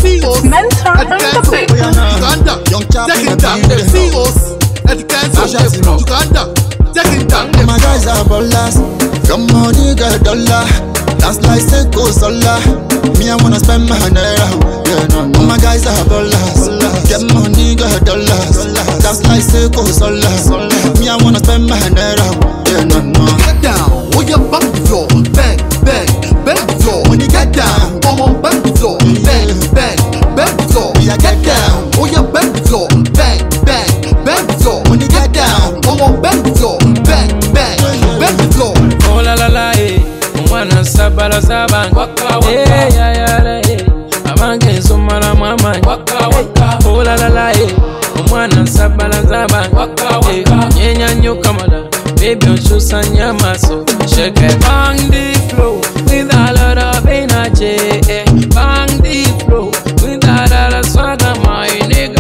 CEOs, Eddykenzo, Uganda, YoungChap, CEOs, Eddykenzo, Uganda, All my guys are ballers. Come on, you got dollar. That's like Seiko Sola. Me, I wanna spend my naira. Yeah, no, no. All my guys are ballers. Get money, got dollars. That's like Seiko Sola. Me, I wanna spend my naira. Yeah, no, no. Get down, oh yeah, bang the floor, bang, bang, bang the floor. When you get down, come on, bang the floor, bang, bang, bang the floor. Yeah, get down, oh yeah, bang the floor, bang, bang, bang the floor. When you get down, come on, bang the floor, bang, bang, bang the floor. Oh la la la, mwana sabala sabang, yeah yeah yeah, amange sumala mama, oh la la la, mwana sabala sabang, nyenya nyukamada, baby uchusa nyama so, shake it, bang the flow with a lot of energy, bang the flow with a lot of swagger, my nigga.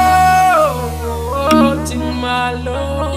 Oh, ting my love,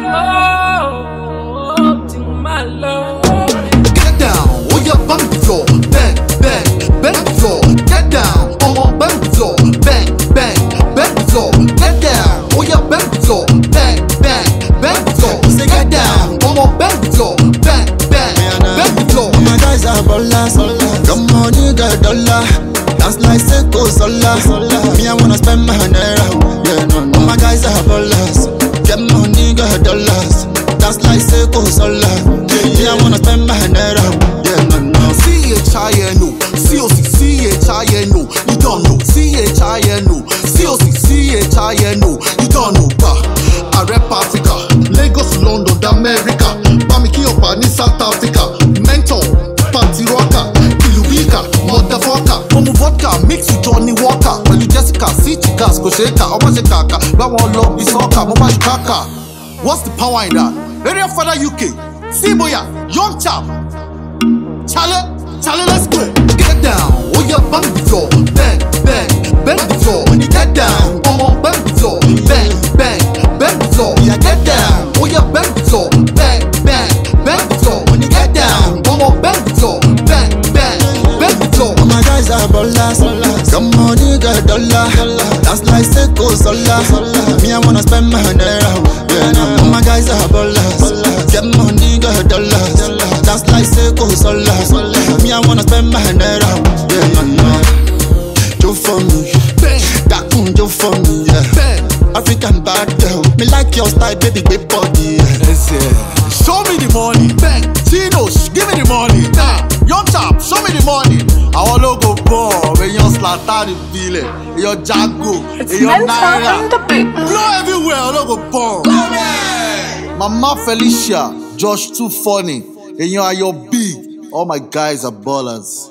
oh, ting my love. Get down, oh yeah, bang the floor, bang, bang, bang the floor. Get down, oh bang the floor, bang, bang, bang the floor. Get down, oh yeah, bang the floor, bang, bang, bang the floor. Say get down, oh bang the floor, bang, bang, bang the floor. All my guys are ballers. Come on, you got dollar. That's like Seiko Sola. Me, I wanna spend my naira. Yeah, no, no. All my guys are ballers. Get money, got dollars. That's like Seiko Sola. Me, I wanna spend my naira. Yeah, no, no. CHINO, COC, CHINO, you don't know. CHINO, COC, CHINO, you don't know. I rap Africa, Lagos, London, America, Bamiki Opa, South Africa, Mentor, Party Rocker, Kilubika, Motherfucker, Momo Vodka, mix with Johnny Walker, when you Jessica, see Chikas, Kosheka, Omashekaka, Bawon Love, Bisoka, Momashkaka. What's the power in that? Area Father UK, Siboya, YoungChap, Chale, let's go. Get down, oh yeah, bang the floor, bang, bang, bang the floor. When you get down, oh bang the floor, bang, bang, bang the floor. Yeah, get down, oh yeah, bang the floor, bang, bang, bang the floor. When you get down, oh bang the floor, bang, bang, bang the floor. All my guys are ballers. Come on, you got dollar. That's like Seiko Sola. Me, I wanna spend my naira. Yeah, no. All my guys are ballers. Get money, got dollars. That's like Seiko Sola. Me, I wanna spend my naira. Yeah, no, no. Joe for me, that jo for me, yeah. African bad girl, me like your style, baby, big body. Show me the money, bang. Chino, give me the money. YoungChap, show me the money. I want to go bomb. When you're Slatan, you your Jago, your Naira. Blow everywhere, I want to go bomb. Mama Felicia, Josh too funny. And you are your big. All my guys are ballers.